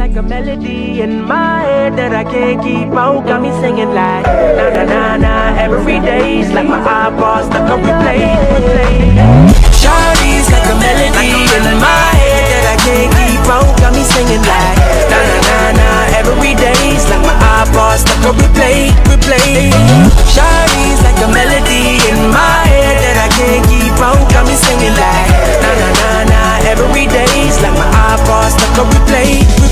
like a melody in my head that I can't keep out. Got me singing like na na na na every day's like my iPod stuck on replay. Shawty's like a melody in my head that I can't keep out. Got me singing like na na na na every day's like my iPod stuck on replay. Shawty's like a melody in my head that I can't keep out. Got me singing like na na na na every day's like my iPod stuck on replay.